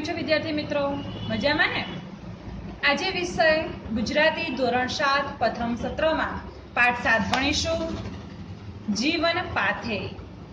છો વિદ્યાર્થી મિત્રો? મજામાં ને? આજે વિષય ગુજરાતી ધોરણ 7 પ્રથમ સત્રમાં પાઠ 7 ભણીશું. જીવન પાથેય.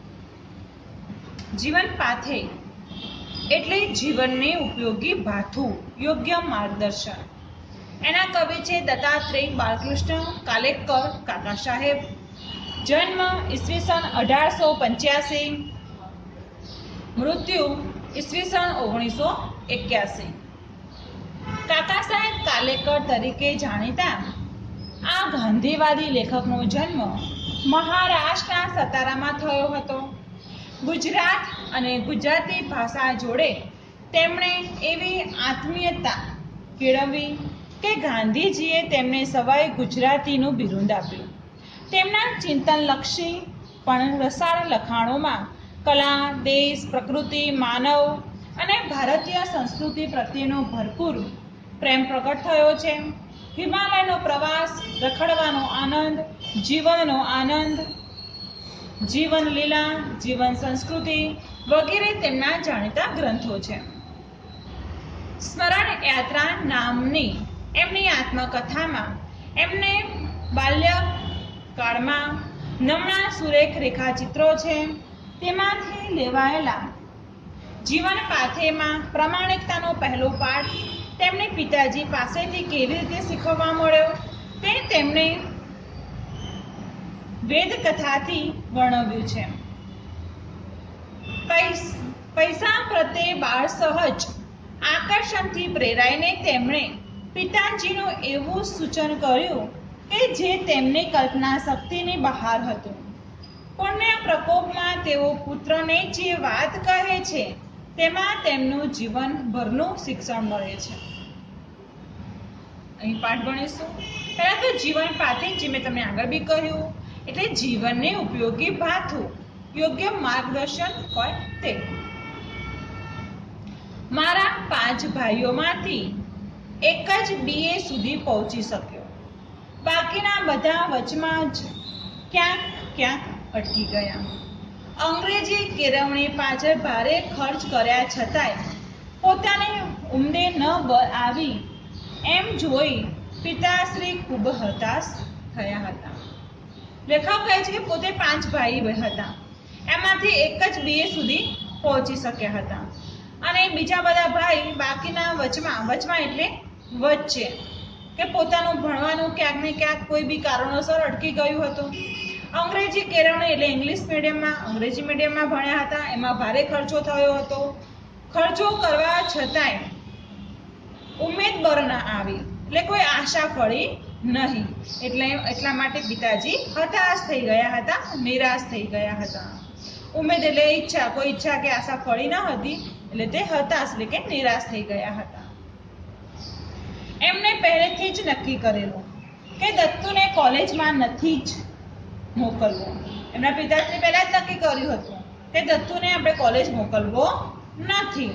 જીવન પાથેય એટલે જીવનને ઉપયોગી ભાથું, યોગ્ય માર્ગદર્શન. એના કવિ છે દત્તાત્રેય બાલકૃષ્ણ કાલેકર કાકા સાહેબ. જન્મ ઈસવીસન 1885, મૃત્યુ ઈસવીસન 1981. કાકા સાહેબ કાલેકર તરીકે જાણીતા આ ગાંધીવાદી લેખકનો જન્મ મહારાષ્ટ્રના સતારામાં થયો હતો. ગુજરાત અને ગુજરાતી ભાષા જોડે તેમણે એવી આત્મીયતા કેળવી કે ગાંધીજીએ તેમને સવાઈ ગુજરાતીનું બિરુદ આપ્યું. તેમના ચિંતનલક્ષી પણ રસાળ લખાણોમાં કલા, દેશ, પ્રકૃતિ, માનવ અને ભારતીય સંસ્કૃતિ પ્રત્યેનો ભરપૂર પ્રેમ પ્રગટ થયો છે. હિમાલયનો પ્રવાસ, રખડવાનો આનંદ, જીવનનો આનંદ, જીવન લીલા, જીવન સંસ્કૃતિ વગેરે તેમના જાણીતા ગ્રંથો છે. સ્મરણ યાત્રા નામની એમની આત્મકથામાં એમને બાલ્યકાળમાં નમણા સુરેખ રેખાચિત્રો છે. તેમાંથી લેવાયેલા જીવન પાથેયમાં પ્રામાણિકતાનો પહેલો પાઠ તેમને પિતાજી પાસેથી કેવી રીતે શીખવવા મળ્યો તે તેમણે વેદકથાથી વર્ણવ્યું છે. પૈસા પ્રત્યે બાળ સહજ આકર્ષણથી પ્રેરાઈને તેમણે પિતાજીનું એવું સૂચન કર્યું કે જે તેમની કલ્પના શક્તિની બહાર હતું. પુણ્ય પ્રકોપમાં તેઓ પુત્રને જે વાત કહે છે તેમાં તેમનું જીવનભરનું શિક્ષણ મળે છે. અહીં પાઠ ભણીશું. પહેલા તો જીવન પાથેય, જે મેં તમને આગળ બી કહ્યું, એટલે જીવનને ઉપયોગી ભાથું, યોગ્ય માર્ગદર્શન હોય તે. મારા 5 ભાઈઓમાંથી એક જ BA સુધી પહોંચી શક્યો. બાકીના બધા વચમાં જ ક્યાંક ક્યાંક અટકી ગયા. અંગ્રેજી કેળવણી પાછળ ભારે ખર્ચ કર્યા છતાંય પોતાની ઉંમરે ન આવી એમ જોઈ પિતાશ્રી ખૂબ હતાશ થયા હતા. લેખક કહે છે કે પોતે 5 ભાઈ હતા, એમાંથી એક જ BA સુધી પહોંચી શક્યા હતા અને બીજા બધા ભાઈ બાકીના વચમાં એટલે વચ્ચે કે પોતાનું ભણવાનું ક્યાંક ને ક્યાંક કોઈ બી કારણોસર અટકી ગયું હતું. અંગ્રેજી કેળવણી એટલે ઇંગ્લિશ મીડિયમમાં, અંગ્રેજી મીડિયમમાં ભણ્યા હતા. એમાં ભારે ખર્ચો થયો હતો. ખર્ચો કરવા છતાંય ઉમેદ બર ના આવી, એટલે કોઈ આશા ફળી નહીં. એટલા માટે પિતાજી હતાશ થઈ ગયા હતા, નિરાશ થઈ ગયા હતા. ઉમેદ એટલે ઈચ્છા, કોઈ ઈચ્છા કે આશા ફળી ન હતી એટલે તે હતાશ એટલે કે નિરાશ થઈ ગયા હતા. એમણે પહેલેથી જ નક્કી કરેલું કે દત્તુને કોલેજમાં નથી જ મોકલવો. એમના પિતાશ્રી પહેલા જ નક્કી કર્યું હતું કે દત્તુને આપણે કોલેજ મોકલવો નથી.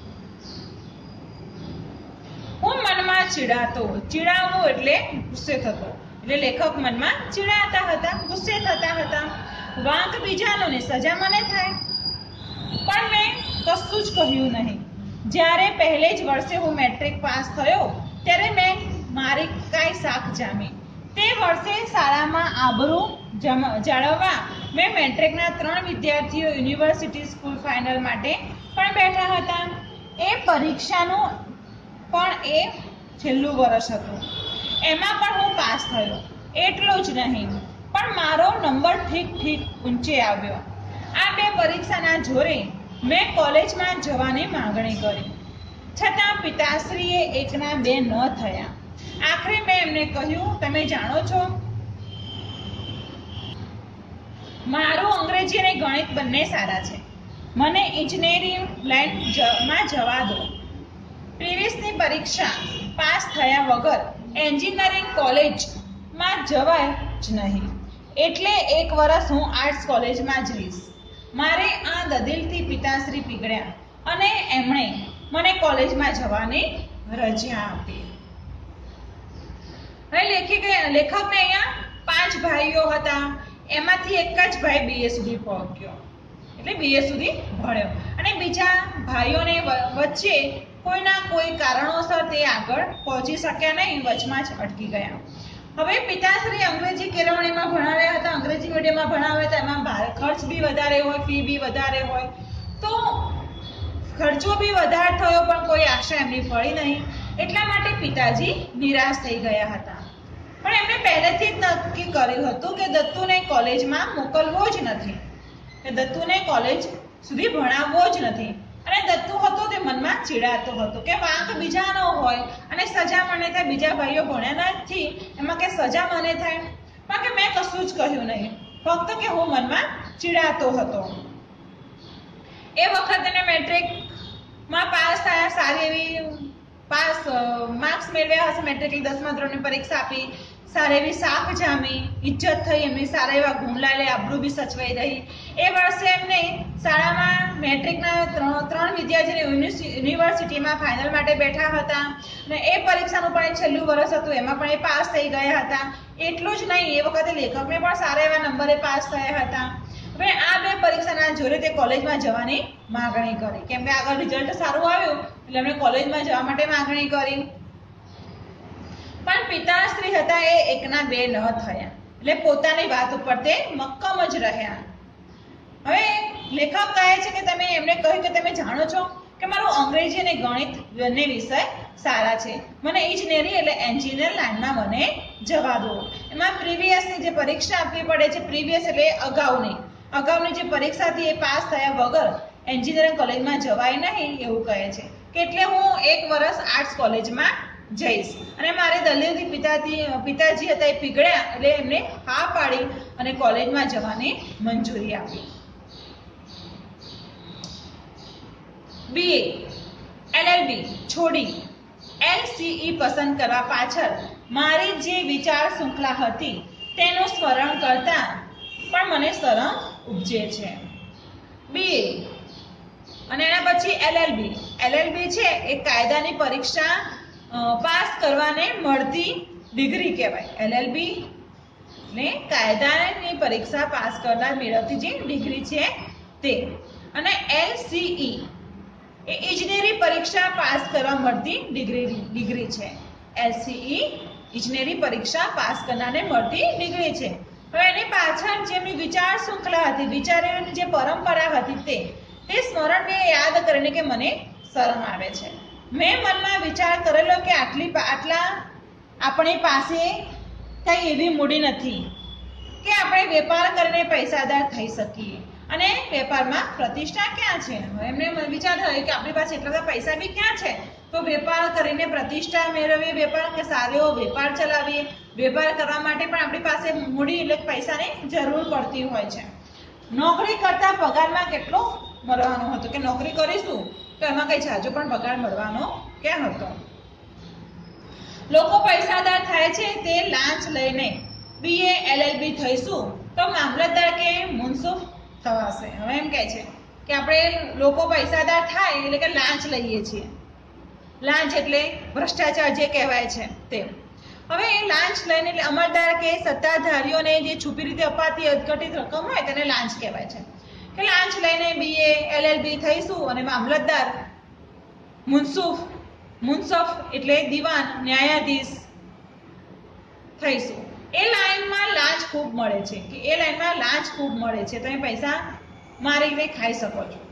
હું મનમાં ચીડાતો, ચીડાવવું એટલે ગુસ્સે થતો, એટલે લેખક મનમાં ચીડાતા હતા, ગુસ્સે થતા હતા. વાંક બીજાનો ને સજા મને થાય, પણ મેં કશું જ કહ્યું નહીં. જ્યારે પહેલે જ વર્ષે હું મેટ્રિક પાસ થયો ત્યારે મેં મારી કાંઈ શાખ જામી. તે વર્ષે શાળામાં આબરૂ જાળવવા મેં મેટ્રિકના 3 વિદ્યાર્થીઓ યુનિવર્સિટી સ્કૂલ ફાઇનલ માટે પણ બેઠા હતા. એ પરીક્ષાનું પણ એ છેલ્લું વર્ષ હતું. એમાં પણ હું પાસ થયો. એટલું જ નહીં, પણ મારો નંબર ઠીક ઊંચે આવ્યો. આ 2 પરીક્ષાના જોરે મેં કોલેજમાં જવાની માંગણી કરી, છતાં પિતાશ્રીએ 1 ના 2 ન થયા. આખરે મેં એમને કહ્યું, તમે જાણો છો, મારું અંગ્રેજી અને ગણિત બંને સારા છે. મને એન્જિનિયરિંગ લાઈનમાં જવા દો. પ્રિવિયસની પરીક્ષા પાસ થયા વગર એન્જિનિયરિંગ કોલેજમાં જવાય જ નહીં. એટલે 1 વર્ષ હું આર્ટ્સ કોલેજમાં જઈશ. મારે આ દલીલથી પિતાશ્રી પીગળ્યા અને એમણે મને કોલેજમાં જવાની રજા આપી. હવે લેખકને અહીંયા 5 ભાઈઓ હતા, એમાંથી એક જ ભાઈ BA સુધી પહોંચ્યો, એટલે BA સુધી ભણ્યો અને બીજા ભાઈઓને વચ્ચે કોઈના કોઈ કારણોસર તે આગળ પહોંચી શક્યા નહીં, વચમાં જ અટકી ગયા. હવે પિતાશ્રી અંગ્રેજી કેળવણીમાં ભણાવ્યા હતા, અંગ્રેજી મીડિયમમાં ભણાવ્યા હતા, એમાં ખર્ચ બી વધારે હોય, ફી બી વધારે હોય, તો ખર્ચો બી વધારે થયો પણ કોઈ આશા એમની ફળી નહીં. એટલા માટે પિતાજી નિરાશ થઈ ગયા હતા. પણ એમણે પહેલેથી જ નક્કી કર્યું હતું કે દત્તુને કોલેજમાં મોકલવો જ નથી, કે દત્તુને કોલેજ સુધી ભણાવવો જ નથી. અને દત્તુ હતો તે મનમાં ચીડાતો હતો કે વાંક બીજાનો હોય અને સજા મને થાય, બીજા ભાઈઓ ભણ્યા નથી એમાં કે સજા મને થાય, પણ કે મેં કશું જ કહ્યું નહીં, ફક્ત કે હું મનમાં ચીડાતો હતો. એ વખત એને મેટ્રિકમાં પાસ થયા, સારી એવી માર્ક્સ મેળવ્યા હશે, મેટ્રિકની 10મા ધોરણની પરીક્ષા આપી, સારી એવી સાફ જામી, ઇજ્જત થઈ એમની, સારા એવા ગુણ લે, આબરૂ બી સચવાઈ રહી. એ વર્ષે એમને શાળામાં મેટ્રિકના ત્રણ વિદ્યાર્થીઓ યુનિવર્સિટીમાં ફાઇનલ માટે બેઠા હતા અને એ પરીક્ષાનું પણ છેલ્લું વર્ષ હતું, એમાં પણ એ પાસ થઈ ગયા હતા. એટલું જ નહીં, એ વખતે લેખકને પણ સારા એવા નંબરે પાસ થયા હતા. હવે આ બે પરીક્ષાના જોડે તે કોલેજમાં જવાની માંગણી કરી, કેમ કે આગળ રિઝલ્ટ સારું આવ્યું એટલે એમણે કોલેજમાં જવા માટે માંગણી કરી. પણ પિતાશ્રી હતા એ એકના બે ન થયા, એટલે પોતાની વાત ઉપર તે મક્કમ જ રહ્યા. હવે લેખક કહે છે કે તમે એમને કહ્યું કે તમે જાણો છો કે મારું અંગ્રેજી અને ગણિત બંને વિષય સારા છે, મને ઇજનેરી એટલે એન્જિનિયર લાઈનમાં મને જવા દો. એમાં પ્રીવિયસની જે પરીક્ષા આપવી પડે છે, પ્રીવિયસ એટલે અગાઉની જે પરીક્ષાથી એ પાસ થયા વગર એન્જિનિયરિંગ કોલેજમાં જવાય નહીં એવું કહે છે કે એટલે હું 1 વર્ષ આર્ટ્સ કોલેજમાં જઈશ. અને મારે દલીલથી પિતાજી હતા એ પીગળ્યા એટલે એમને હા પાડી અને કોલેજમાં જવાની મંજૂરી આપી. BA LLB છોડી LCE પસંદ કરવા પાછળ મારી જે વિચાર શૃંખલા હતી તેનું સ્મરણ કરતા પણ મને શરમ ઉપજે છે. BA અને એના પછી LLB છે એ કાયદાની પરીક્ષા પાસ કરવાને મળતી ડિગ્રી કહેવાય. LLB ને કાયદાની પરીક્ષા પાસ કરનાર મેળવતી જે ડિગ્રી છે તે. અને LCE એ ઇજનેરી પરીક્ષા પાસ કરવા મળતી ડિગ્રી છે. LCE ઇજનેરી પરીક્ષા પાસ કરનારને મળતી ડિગ્રી છે. હવે એની પાછળ જેમની વિચાર શૃંખલા હતી, વિચારોની જે પરંપરા હતી તે સ્મરણ મેં યાદ કરીને કે મને શરમ આવે છે. મેં મનમાં વિચાર કરેલો કે આટલા આપણી પાસે કઈ એવી મૂડી નથી કે આપણે વેપાર કરીને પૈસાદાર થઈ શકીએ અને વેપારમાં પ્રતિષ્ઠા ક્યાં છે. એમને વિચાર થયો કે આપણી પાસે એટલા બધા પૈસા બી ક્યાં છે, તો વેપાર કરીને પ્રતિષ્ઠા મેળવીએ, વેપાર કે સારો વેપાર ચલાવીએ. વેપાર કરવા માટે પણ આપણી પાસે મૂડી એટલે પૈસાની જરૂર પડતી હોય છે. નોકરી કરતા પગારમાં કેટલો મળવાનો હતો કે નોકરી કરીશું તો એમાં કઈ જાજો પણ પગાર મળવાનો ક્યાં હતો. લોકો પૈસાદાર થાય છે તે લાંચ લઈને. BA LLB થઈશું તો મામલતદાર કે મુનસુફ થવાશે. હવે એમ કહે છે કે આપણે લોકો પૈસાદાર થાય એટલે કે લાંચ લઈએ છીએ. લાંચ એટલે ભ્રષ્ટાચાર જે કહેવાય છે તે. હવે એ લાંચ લઈને એટલે અમલદાર કે સત્તાધારીઓને જે છુપી રીતે અપાતી અધકટિત રકમ હોય તેને લાંચ કહેવાય છે. કે લાંચ લઈને BA LLB થઈશું અને મામલતદાર, મુનસફ એટલે દિવાન, ન્યાયાધીશ થઈશું. એ લાઈનમાં લાંચ ખૂબ મળે છે કે એ લાઈનમાં લાંચ ખૂબ મળે છે, તમે પૈસા મારીને ખાઈ શકો છો.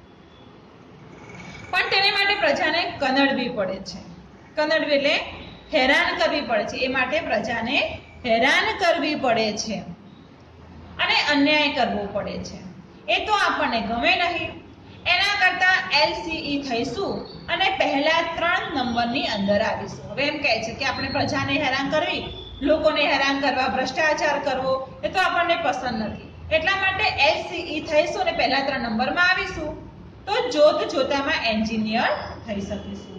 પણ તેને માટે પ્રજાને કનડવી પડે છે. કનડવી એટલે હેરાન કરવી પડે છે. એ માટે પ્રજાને હેરાન કરવી પડે છે અને અન્યાય કરવો પડે છે. એ તો આપણને ગમે નહીં. એના કરતા LCE થઈશું અને પહેલા 3 નંબરની અંદર આવીશું. હવે એમ કહે છે કે આપણે પ્રજાને હેરાન કરવી, લોકોને હેરાન કરવા, ભ્રષ્ટાચાર કરવો એ તો આપણને પસંદ નથી. એટલા માટે LCE થઈશું અને પહેલા 3 નંબરમાં આવીશું તો જોતામાં એન્જિનિયર થઈ શકીશું.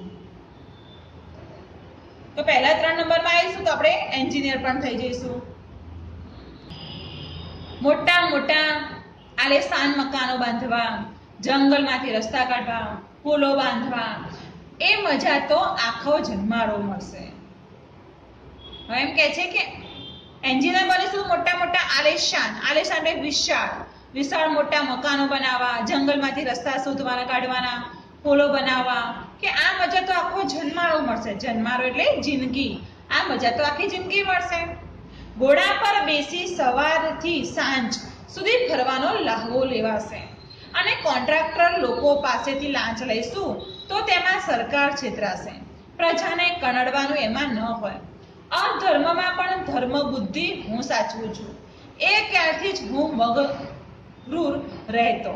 તો પહેલા 3 નંબરમાં આવીશું તો આપણે એન્જિનિયર પણ થઈ જઈશું. મોટા આલિશાન મકાનો બાંધવા, જંગલમાંથી રસ્તા કાઢવા, પુલો બાંધવા, એ મજા તો આખો જન્મારો મળશે. હવે એમ કહે છે કે એન્જિનિયર બનીશું, મોટા આલિશાન એટલે વિશાળ મોટા મકાનો બનાવવા, જંગલમાંથી રસ્તા શોધવાના કાઢવાના, પુલો બનાવવા, કે આ મજા તો આખો જન્મારો મળશે. જન્મારો એટલે જિંદગી. આ મજા તો આખી જિંદગી મળશે. ઘોડા પર બેસી સવારથી સાંજ સુધી ફરવાનો લહાવો લેવાશે અને કોન્ટ્રાક્ટર લોકો પાસેથી લાંચ લઈશું તો તેમાં સરકાર છેતરાશે. પ્રજાને કનડવાનું એમાં ન હોય. અધર્મમાં પણ ધર્મ બુદ્ધિ હું સાચવું છું, એ ક્યારથી જ હું મગરૂર રહેતો.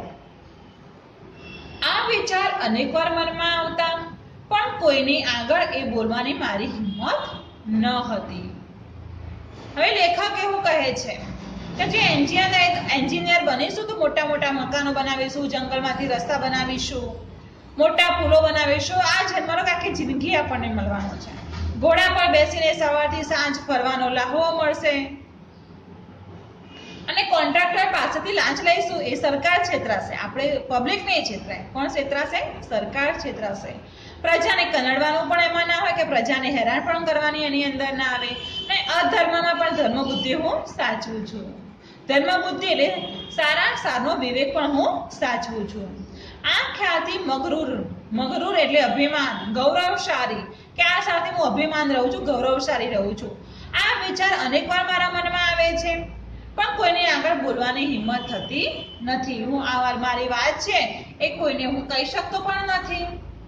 આ વિચાર અનેકવાર મનમાં આવતા, પણ કોઈની આગળ એ બોલવાની મારી હિંમત ન હતી. હવે લેખક એવું કહે છે કે જે એન્જિનિયર બનીશું તો મોટા મોટા મકાનો બનાવીશું, જંગલમાંથી રસ્તા બનાવીશું, મોટા પુલો બનાવીશું. આ જન્મનો આખી જિંદગી આપણને મળવાનો છે. ઘોડા પર બેસીને સવારથી સાંજ ફરવાનો લહાવો મળશે અને કોન્ટ્રાક્ટર પાસેથી લાંચ લઈશું, એ સરકાર છેતરાશે. આપણે પબ્લિક નહીં છેતરાય. કોણ છેતરાશે? સરકાર છેતરાશે. પ્રજાને કનડવાનું પણ એમાં ના હોય કે પ્રજાને હેરાન પણ કરવાની એની અંદર ના આવે. અને અધર્મમાં પણ ધર્મ બુદ્ધિ હું સાચવું છું. ધર્મ બુદ્ધિ એટલે સારનો વિવેક પણ હું સાચવું છું. આ ખ્યાલથી મગરૂર એટલે અભિમાન, ગૌરવશાળી, કે આ સાથે હું અભિમાન રહું છું, ગૌરવશાળી રહું છું. આ વિચાર અનેકવાર મારા મનમાં આવે છે, પણ કોઈને આગળ બોલવાની હિંમત થતી નથી. હું આ મારી વાત છે એ કોઈને હું કહી શકતો પણ નથી.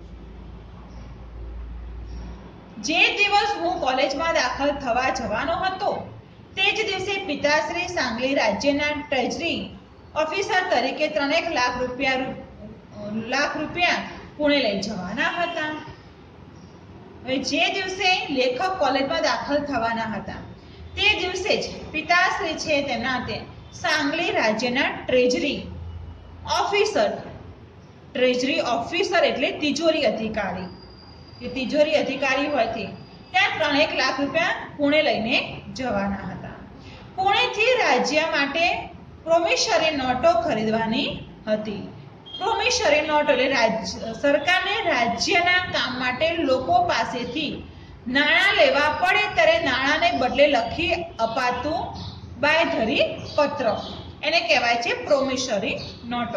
જે દિવસ હું કોલેજમાં દાખલ થવા જવાનો હતો તે જ દિવસે પિતાશ્રી સાંગલી રાજ્યના ટ્રેજરી ઓફિસર તરીકે 3 લાખ રૂપિયા પુણે લઈ જવાના હતા. હવે જે દિવસે લેખક કોલેજમાં દાખલ થવાના હતા તે દિવસે જ પિતાશ્રી છે તેમના તે સાંગલી રાજ્યના ટ્રેજરી ઓફિસર એટલે તિજોરી અધિકારી, કે તિજોરી અધિકારી હોય તે ત્યાં 3 લાખ રૂપિયા પુણે લઈને જવાના હતા. પુણેથી રાજ્ય માટે પ્રોમિસરી નોટો ખરીદવાની હતી. પ્રોમિસરી નોટ એટલે સરકારને રાજ્યના કામ માટે લોકો પાસેથી નાણાં લેવા પડે ત્યારે નાણાંને બદલે લખી અપાતું બાંયધરી પત્ર, એને કહેવાય છે પ્રોમિસરી નોટો,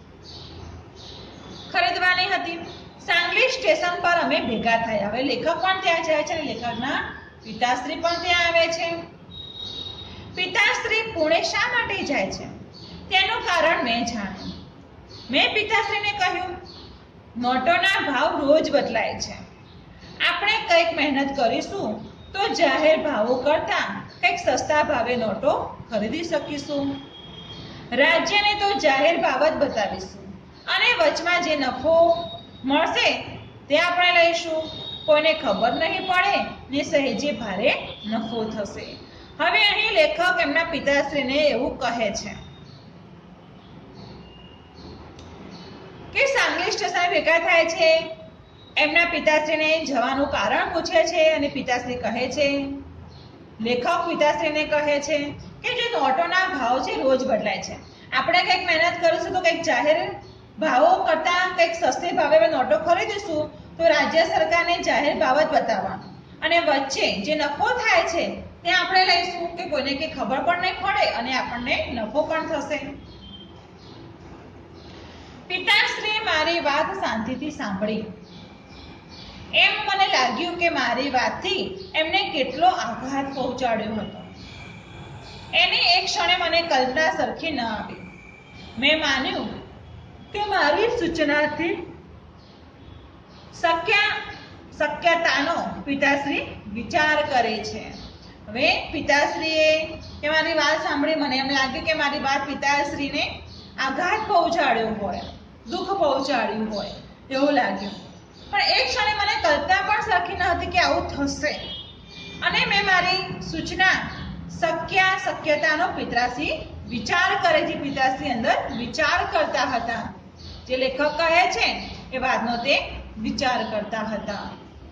ખરીદવાની હતી. સાંગલી સ્ટેશન પર અમે ભેગા થયા. હવે લેખક પણ ત્યાં જાય છે અને લેખકના પિતાશ્રી પણ ત્યાં આવે છે. પિતાશ્રી પુણે શા માટે જાય છે તેનું કારણ મેં જાણ્યું. મેં પિતાશ્રીને કહ્યું, નોટોના ભાવ રોજ બદલાય છે. આપણે કંઈક મહેનત કરીશું તો જાહેર ભાવો કરતા કંઈક સસ્તા ભાવે નોટો ખરીદી શકીશું. રાજ્યને તો જાહેર ભાવ જ બતાવીશું અને વચમાં જે નફો મળશે તે આપણે લઈશું. કોઈને ખબર નહીં પડે ને સહેજે ભારે નફો થશે. હવે અહીં લેખક એમના પિતાશ્રીને એવું કહે છે કે સાંગલી સ્ટેશન ભેગા થાય છે, એમના પિતાશ્રીને જવાનું કારણ પૂછે છે અને પિતાશ્રી કહે છે, લેખક પિતાશ્રીને કહે છે કે જે નોટોના ભાવ છે રોજ બદલાય છે. આપણે કંઈક મહેનત કરીશું તો કંઈક જાહેર ભાવો કરતા કંઈક સસ્તી ભાવે નોટો ખરીદીશું તો રાજ્ય સરકારને જાહેર ભાવ જ બતાવવાનો અને વચ્ચે જે નફો થાય છે તે આપણે લઈશું, કે કોઈને કંઈ ખબર પણ નહીં પડે અને આપણને નફો પણ થશે. પિતાશ્રીએ મારી વાત શાંતિથી સાંભળી. એમ મને લાગ્યું કે મારી વાતથી એમને કેટલો આઘાત પહોંચાડ્યો હતો એની એક ક્ષણે મને કલ્પના સરખી ન આવી. મેં માન્યું કે મારી સૂચનાથી શક્યતાનો પિતાશ્રી વિચાર કરે છે. હવે પિતાશ્રીએ કે મારી વાત સાંભળી, મને એમ લાગ્યું કે મારી વાત પિતાશ્રીને આઘાત પહોંચાડ્યો હોય, દુઃખ પહોંચાડ્યું હોય એવું લાગ્યું. પણ એક ક્ષણે મને કલ્પના પણ સરખી ન હતી કે આવું થશે અને મેં મારી સૂચના શક્યતાનો પિતાશ્રી વિચાર કરે છે. પિતાશ્રી અંદર વિચાર કરતા હતા. જે લેખક કહે છે એ વાતનો તે વિચાર કરતા હતા.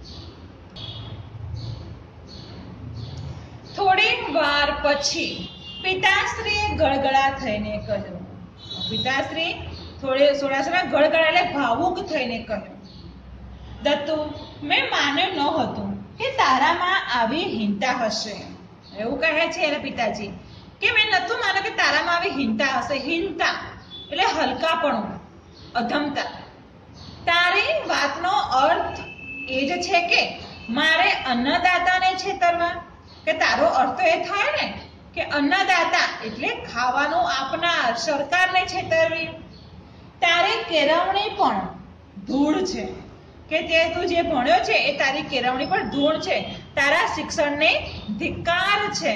થોડી વાર પછી પિતાશ્રીએ ગળગળા થઈને કહ્યું. પિતાશ્રી થોડા ગળગળા એટલે ભાવુક થઈને કહ્યું, દત્તુ, મેં માન્યું ન હતું કે તારામાં આવી હીનતા હશે. એવું કહે છે એના પિતાજી કે મેં નતું માન્યું કે તારામાં આવી હીનતા હશે. હીનતા એટલે હલકાપણું, અધમતા. તારી વાતનો અર્થ એ જ છે કે મારે અન્નદાતાને છેતરવા? કે તારો અર્થ તો એ થાય ને કે અન્નદાતા એટલે ખાવાનું આપનાર સરકારને છેતરવી. તારી કેળવણી પણ ધૂળ છે, કે તે તું જે ભણ્યો છે એ તારી કેળવણી પણ ધૂળ છે, તારા શિક્ષણને ધિક્કાર છે.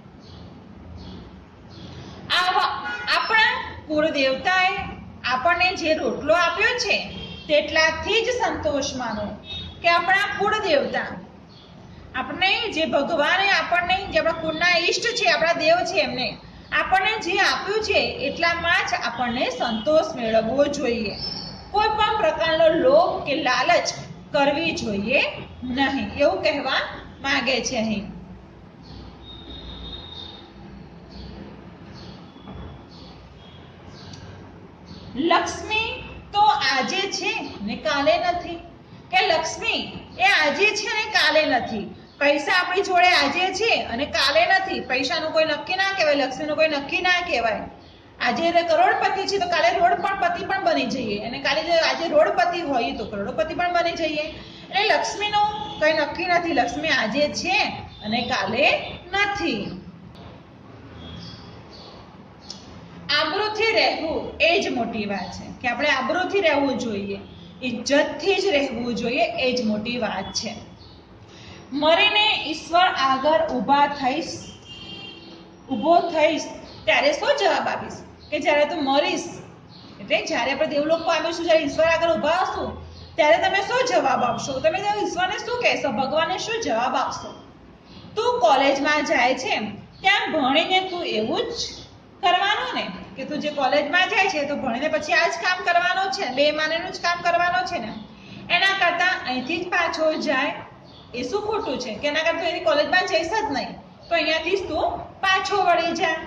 આપણા કુળ દેવતાએ આપણને જે રોટલો આપ્યો છે તેટલાથી જ સંતોષ માનો. કે આપણા કુળ દેવતા આપણે જે ભગવાને આપણને, જે આપણા કુળના ઈષ્ટ છે, આપણા દેવ છે, એમને આપણને જે આપ્યું છે એટલામાં જ આપણને સંતોષ મેળવવો જોઈએ. કોઈ પણ પ્રકારનો લોભ કે લાલચ કરવી જોઈએ નહીં, એવું કહેવા માંગે છે અહીં. લક્ષ્મી તો આજે છે ને કાલે નથી. કે લક્ષ્મી એ આજે છે ને કાલે નથી. પૈસા આપણી જોડે આજે છે અને કાલે નથી. પૈસાનું કોઈ નક્કી ના કહેવાય, લક્ષ્મીનું કોઈ નક્કી ના કહેવાય. આજે કરોડપતિ છે તો કાલે રોડપતિ પણ બની જઈએ, અને કાલે આજે રોડપતિ હોય તો કરોડપતિ પણ બની જઈએ. એટલે લક્ષ્મીનું કોઈ નક્કી નથી. લક્ષ્મી આજે છે અને કાલે નથી. આબરૂથી રહેવું એ જ મોટી વાત છે, કે આપણે આબરૂથી રહેવું જોઈએ, ઇજ્જતથી જ રહેવું જોઈએ, એ જ મોટી વાત છે. મરીને ઈશ્વર આગળ ઊભો થઈશ ત્યારે શું જવાબ આપીશ? કે જ્યારે તું મરીશ, એટલે જ્યારે આપણે દેવલોક પામીશું, જ્યારે ઈશ્વર આગળ ઊભા હશું ત્યારે તમે શું જવાબ આપશો? તમે ઈશ્વરને શું કહેશો? ભગવાનને શું જવાબ આપશો? તું કોલેજમાં જાય છે ત્યાં ભણીને તું એવું જ કરવાનું ને, કે તું જે કોલેજમાં જાય છે તો ભણીને પછી આ જ કામ કરવાનું છે, બે માનેનું જ કામ કરવાનું છે ને? એના કરતા અહીંથી જ પાછો જાય એ શું ખોટું છે? કે એના કરતા એની કોલેજમાં જઈશ જ નહીં તો અહીંયાથી જ તું પાછો વળી જા.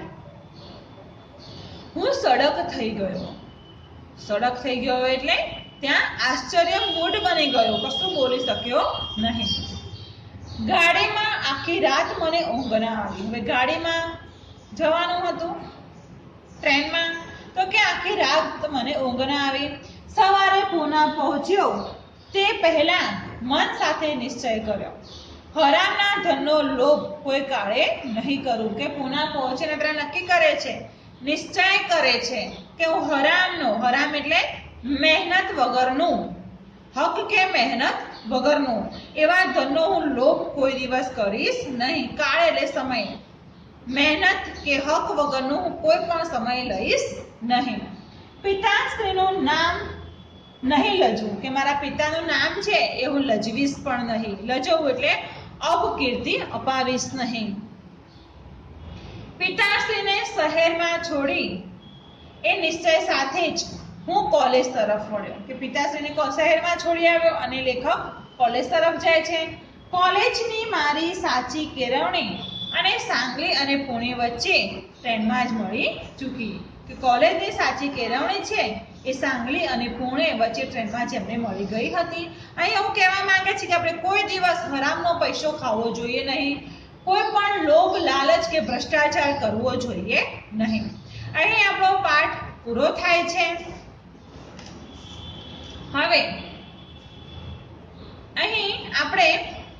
હું સડક થઈ ગયો. સડક થઈ ગયો એટલે ત્યાં આશ્ચર્ય મૂઢ બની ગયો, કશું બોલી શક્યો નહીં. ગાડીમાં આખી રાત મને ઊંઘ ના આવી. હવે ગાડીમાં જવાનું હતું, ટ્રેનમાં, તો કે આખી રાત મને ઊંઘ ના આવી. સવારે પૂના પહોંચ્યો તે પહેલા મન સાથે નિશ્ચય કર્યો, હરામના ધનનો લોભ કોઈ કાળે નહીં કરું. કે પૂના પહોંચીને પહેલા નક્કી કરે છે, નિશ્ચય કરે છે કે હું હરામ એટલે મહેનત વગરનું, હક કે મહેનત વગરનું એવા ધનનો હું લોભ કોઈ દિવસ કરીશ નહીં. કાળ એટલે સમય, મહેનત કે હક વગરનું હું કોઈ પણ સમય લઈશ નહીં. પિતાશ્રીનું નામ નહીં લજવું, કે મારા પિતાનું નામ છે એ હું લજવીશ પણ નહીં. લજવું એટલે અપકીર્તિ અપાવીશ નહીં. પિતાશ્રીને શહેરમાં છોડી એ નિશ્ચય સાથે જ હું કોલેજ તરફ વળ્યો. કે પિતાશ્રીને શહેરમાં છોડી આવ્યો અને લેખક કોલેજ તરફ જાય છે. કોલેજની મારી સાચી કેળવણી અને સાંગલી અને પુણે વચ્ચે ટ્રેનમાં જ મળી ચૂકી. કે કોલેજની સાચી કેળવણી છે એ સાંગલી અને પુણે વચ્ચે ટ્રેનમાં જ એમને મળી ગઈ હતી. અહીં એવું કહેવા માંગે છે કે આપણે કોઈ દિવસ હરામનો પૈસો ખાવો જોઈએ નહીં, કોઈ પણ લોભ લાલચ કે ભ્રષ્ટાચાર કરવો જોઈએ નહીં. અહીં આપણો પાઠ પૂરો થાય છે. હવે અહીં આપણે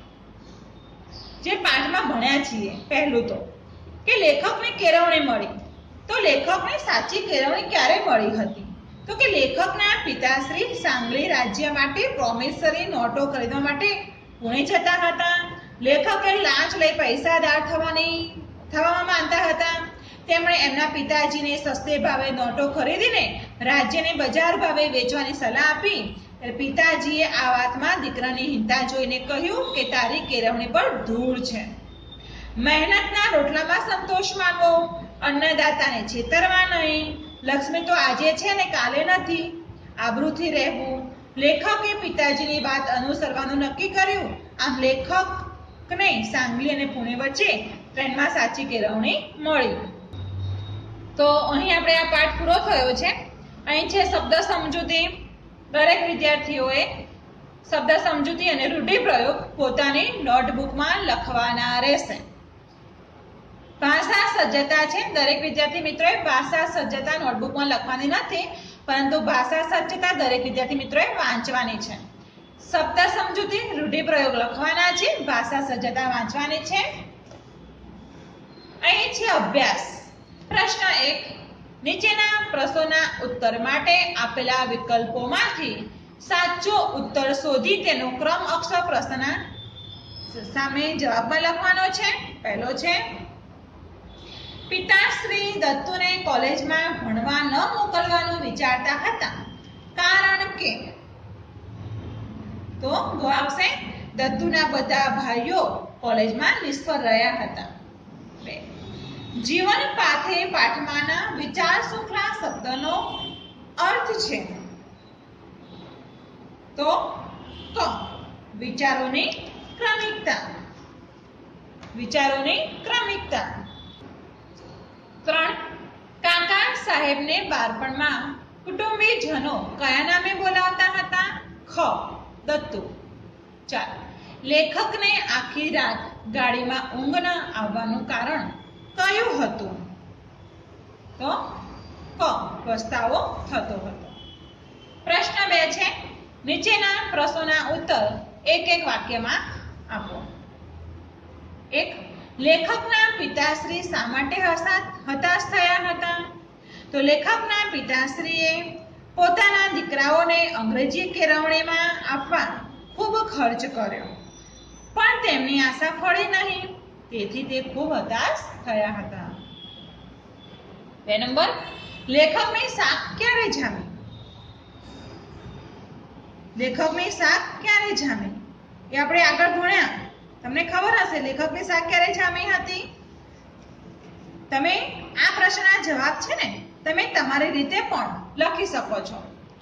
જે પાઠમાં ભણ્યા છીએ, પહેલું તો કે લેખકને કેળવણી મળી. તો લેખકને સાચી કેળવણી ક્યારે મળી હતી? તો કે લેખકના પિતાશ્રી સાંગલી રાજ્ય માટે પ્રોમિસરી નોટો ખરીદવા માટે પુણે જતા હતા. લેખકે લાંચ લઈ પૈસાદાર થવા માંગતા હતા. તેમણે એમના પિતાજીને સસ્તે ભાવે નોટો ખરીદીને રાજ્યને બજાર ભાવે વેચવાની સલાહ આપી. પિતાજીએ આ વાતમાં દીકરાની હિંતા જોઈને કહ્યું કે તારી કેળવણી પર ધૂળ છે. મહેનતના રોટલામાં સંતોષ માનવો, અન્નદાતાને છેતરવા નહીં. લક્ષ્મી તો આજે છે ને કાલે નથી. આબરૂથી રહેવું. લેખકે પિતાજીની વાત અનુસરવાનું નક્કી કર્યું. આમ લેખકને સાંગલી અને પુણે વચ્ચે ટ્રેનમાં સાચી કેળવણી મળી. તો અહીં આપણે આ પાઠ પૂરો થયો છે. અહીં છે શબ્દ સમજૂતી. દરેક વિદ્યાર્થીઓએ શબ્દ સમજૂતી અને રૂઢિપ્રયોગ પોતાની નોટબુકમાં લખવાના રહેશે. ભાષા સજ્જતા છે. દરેક વિદ્યાર્થી મિત્રોએ ભાષા સજ્જતા નોટબુકમાં લખવાની નથી, પરંતુ ભાષા સજ્જતા દરેક વિદ્યાર્થી મિત્રોએ વાંચવાની છે. શબ્દ સમજૂતી રૂઢિપ્રયોગ લખવાના છે, ભાષા સજ્જતા વાંચવાની છે. અહીં છે અભ્યાસ. પ્રશ્ન 1. નીચેના પ્રશ્નોના ઉત્તર માટે આપેલા વિકલ્પોમાંથી સાચો ઉત્તર શોધી તેનો ક્રમ અક્ષર પ્રશ્નના સામે જવાબમાં લખવાનો છે. પહેલો છે, પિતાશ્રી દત્તુને કોલેજમાં ભણવા ન મોકલવાનું વિચારતા હતા, કારણ કે તો જવાબ આવશે દત્તુના બધા ભાઈઓ કોલેજમાં નિષ્ફળ રહ્યા હતા. 2. જીવન પાથે પાઠમાંના વિચાર શૃંખલા શબ્દનો અર્થ છે તો ક વિચારોની ક્રમિકતા. વિચારોની ક્રમિકતા. 3. કાકા સાહેબને બાળપણમાં કુટુંબીજનો કયા નામે બોલાવતા હતા? ખ દત્તુ. 4. લેખકને આખી રાત ગાડીમાં ઊંઘ ન આવવાનું કારણ કયું હતું? તો ક પસ્તાવો થતો હતો. પ્રશ્ન 2 છે, નીચેના પ્રશ્નોના ઉત્તર એક એક વાક્યમાં આપો. 1. લેખકના પિતાશ્રી શા માટે હતાશ થયા હતા? તો લેખકના પિતાશ્રીએ પોતાના દીકરાઓને અંગ્રેજી કેળવણીમાં આપવા ખૂબ ખર્ચ કર્યો, પણ તેમની આશા ફળી નહીં, તેથી તે ખૂબ હતાશ થયા હતા. 2 નંબર, લેખકની શાખ ક્યારે જામી? લેખકની શાખ ક્યારે જામી એ આપણે આગળ ભણ્યા, તમને ખબર હશે લેખકની શાખ ક્યારે જામી હતી. તમે આ પ્રશ્નના જવાબ છે ને તમે તમારી રીતે પણ લખી શકો છો.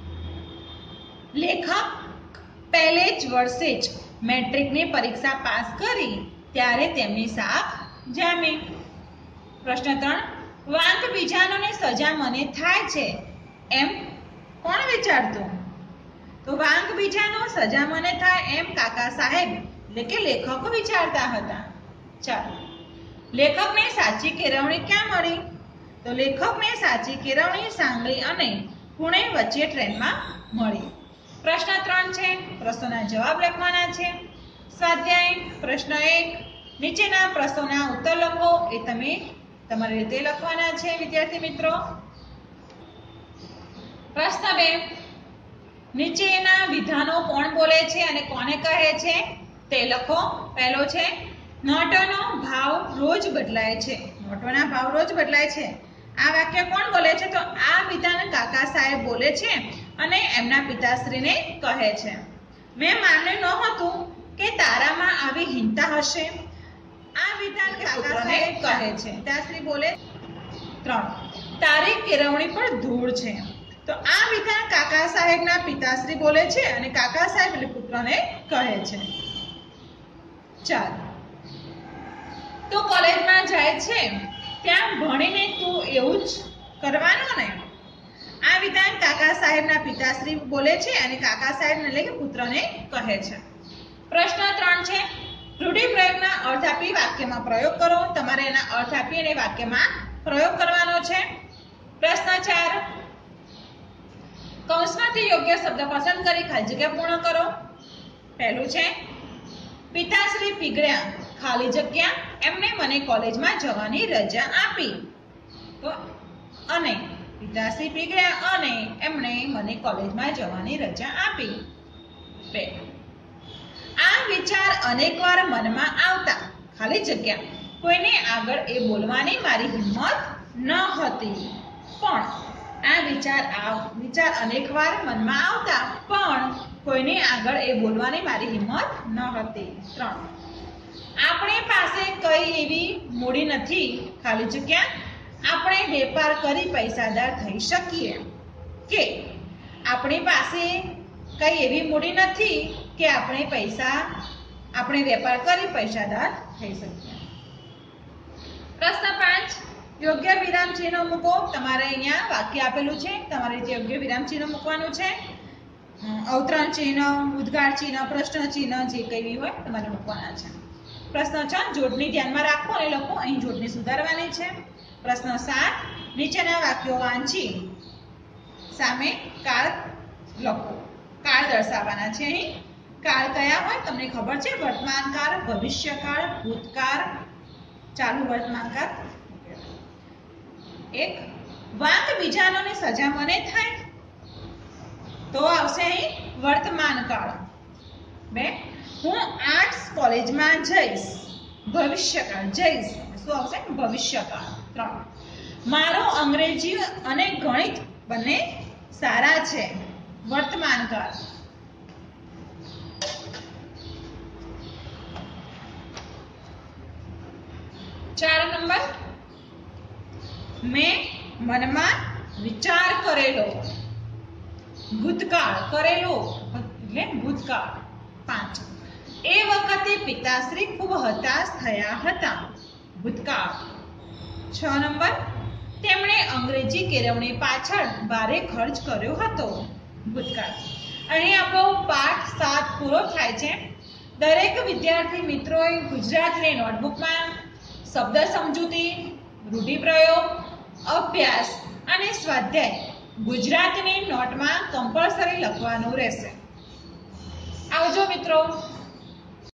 લેખક પહેલે જ વર્ષે જ મેટ્રિકની પરીક્ષા પાસ કરી ત્યારે તેમની શાખ જામી. પ્રશ્ન 3, વાંક બીજાનોની સજા મને થાય છે એમ કોણ વિચારતું? તો વાંક બીજાનો સજા મને થાય એમ કાકા સાહેબ એટલે કે લેખક વિચારતા હતા. 4. લેખકને સાચી કેળવણી ક્યાં મળી? તો લેખકને સાચી કેળવણી સાંગલી અને પુણે વચ્ચે ટ્રેનમાં મળી. પ્રશ્ન 3 છે, પ્રશ્નોના જવાબ લખવાના છે. સ્વાધ્યાય પ્રશ્ન 1, નીચેના પ્રશ્નોના ઉત્તર લખો. એ તમે તમારી રીતે લખવાના છે વિદ્યાર્થી મિત્રો. પ્રશ્ન 2, નીચેના વિધાનો કોણ બોલે છે અને કોને કહે છે તે લખો. પહેલો છે, નોટોનો ભાવ રોજ બદલાય છે. નોટોના ભાવ રોજ બદલાય છે. આ વાક્ય કોણ બોલે છે? તો આ વિધાન કાકા સાહેબ બોલે છે અને એમના પિતાશ્રીને કહે છે. મેં માન્યું નહોતું કે તારામાં આવી હીનતા હશે. આ વિધાન કાકા સાહેબ કહે છે. પિતાશ્રી બોલે. 3, તારી કેળવણી પર ધૂળ છે. તો આ વિધાન કાકા સાહેબના પિતાશ્રી બોલે છે અને કાકા સાહેબ એટલે પુત્રને કહે છે. 4, તું કોલેજમાં જાય છે ત્યાં ભણીને તું એવું જ કરવાનું ને. આ વિધાન કાકા સાહેબના પિતાશ્રી બોલે છે અને કાકા સાહેબ એટલે કે પુત્રને કહે છે. પ્રશ્ન 3 છે, રૂઢિપ્રયોગના અર્થ આપી વાક્યમાં પ્રયોગ કરો. તમારે એના અર્થ આપી અને વાક્યમાં પ્રયોગ કરવાનો છે. પ્રશ્ન 4, કૌંસમાંથી યોગ્ય શબ્દ પસંદ કરી ખાલી જગ્યા પૂર્ણ કરો. પહેલું છે, પિતાશ્રી પીગળ્યા ખાલી જગ્યા એમને મને કોલેજમાં જવાની રજા આપી. તો અને પિતાશ્રી પીગળ્યા અને એમણે મને કોલેજમાં જવાની રજા આપી. 2, આ વિચાર અનેકવાર મનમાં આવતા ખાલી જગ્યા કોઈને આગળ એ બોલવાની મારી હિંમત ન હતી, પણ આ વિચાર અનેકવાર મનમાં આવતા પણ કોઈને આગળ એ બોલવાની મારી હિંમત ન હતી. 3, આપણી પાસે કઈ એવી મૂડી નથી ખાલી જગ્યા આપણે વેપાર કરી પૈસાદાર થઈ શકીએ. કે આપણી પાસે કઈ એવી મૂડી નથી કે આપણે વેપાર કરી પૈસાદાર થઈ શકીએ. પ્રશ્ન 5, યોગ્ય વિરામ ચિહ્નો મૂકો. તમારે અહીંયા વાક્ય આપેલું છે, તમારે યોગ્ય વિરામ ચિહ્ન મૂકવાનું છે. અવતરણ ચિહ્ન, ઉદ્ગાર ચિહ્ન, પ્રશ્ન ચિહ્ન જે કઈ હોય તમારે મૂકવાના છે. પ્રશ્ન 6, જોડણી ધ્યાનમાં રાખો અને લખો. અહીં જોડણી સુધારવાની છે. પ્રશ્ન 7, નીચેના વાક્યો વાંચી સામે કાળ લખો. કાળ દર્શાવવાના છે. અહીં કાળ કયા હોય તમને ખબર છે? વર્તમાનકાળ, ભવિષ્યકાળ, ભૂતકાળ, ચાલુ વર્તમાનકાળ. એક વાંક બીજાનોને સજા મને થાય તો આવશે અહીં વર્તમાનકાળ. બે હું આર્ટ્સ કોલેજમાં જઈશ, ભવિષ્યકાળ. જઈશ શું આવશે? ભવિષ્યકાળ. ત્રણ મારો અંગ્રેજી અને ગણિત બંને સારા છે, વર્તમાનકાળ. ચાર નંબર મેં મનમાં વિચાર કરેલો, ભૂતકાળ. કરેલો એટલે ભૂતકાળ. પાંચ એ વખતે પિતાશ્રી ખૂબ હતાશ થયા હતા, ભૂતકાળ. છ નંબર તેમણે અંગ્રેજી કેળવણી પાછળ ભારે ખર્ચ કર્યો હતો, ભૂતકાળ. અહીં આપણો પાઠ 7 પૂરો થાય છે. દરેક વિદ્યાર્થી મિત્રોએ ગુજરાતીની નોટબુકમાં શબ્દ સમજૂતી, રૂઢિપ્રયોગ, અભ્યાસ અને સ્વાધ્યાય ગુજરાતીની નોટમાં કમ્પલસરી લખવાનું રહેશે. આવજો મિત્રો.